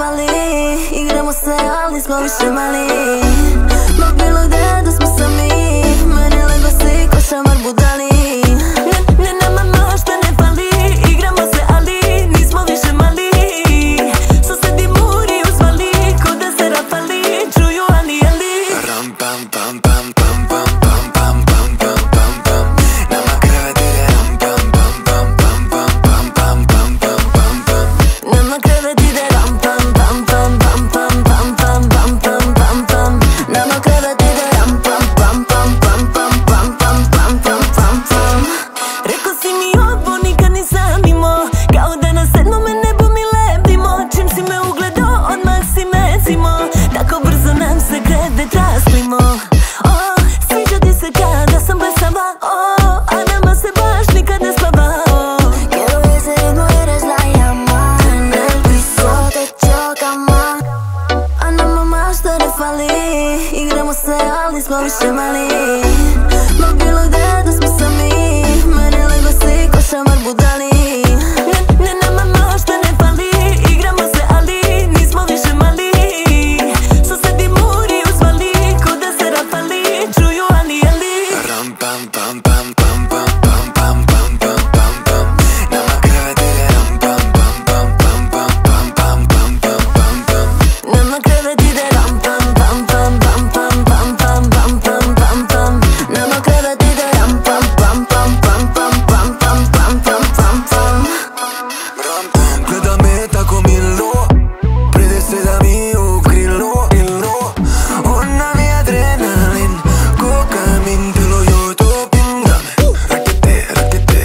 fali. Igramo se, ali nismo više mali. Ma bilo gde da smo sami, mene legla si ko šamar budali. Ne, nama možda ne fali. Igramo se, ali nismo više mali. Susedi muri uzvali, ko da se rafali. Čuju ali. Ram pam pam pam pam pam pam pam pam pam pam pam. Nama kreveti ide ram pam pam pam pam pam pam pam pam pam pam pam. Nama kreveti ide ram pam pam pam pam pam pam pam pam pam pam pam. Nama kreveti ide ram pam pam pam pam pam pam pam pam pam pam pam. Rekao si mi ovo nikad nisam imao, kao da na sedmome nebu mi lebdimo. Čim si me ugledao odmah si me zimo, tako brzo nam se krevet rasplimo. Sviđa ti se kada sam blesava, a nama se baš nikad ne spava. Quiero ese ritmo, eres la llama, en el piso te chocama. A nama mašta ne fali, igramo se, ali nismo više mali. Ma bilo gde da smo sami, mene legla si ko šamar budali. Ne, nama mašta ne fali, igramo se, ali nismo više mali. Susedi muri uzvali, ko da se rafali. Čuju ali. Ram pam pam pam pam pam pam pam pam pam pam pam. Nama kreveti ide ram pam pam pam pam pam pam pam pam pam pam pam. Nama kreveti ide ram pam pam pam pam pam pam pam pam pam pam pam. Nama kreveti ide ram pam pam pam pam pam pam pam pam pam pam pam. Gleda me tako milo, prede se da mi u krilo. Ona mi adrenalin, ko kamin, telo yo topim da me. Rakete,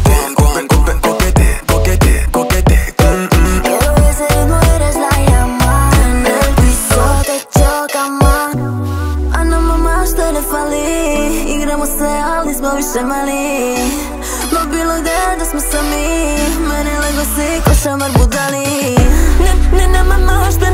kokete. Quiero ese ritmo, eres la llama, en el piso te chocama. A nama mašta ne fali, igramo se, ali nismo više mali. Ma bilo gde da smo sami, mene legla si ko šamar budali. Ne, nama mašta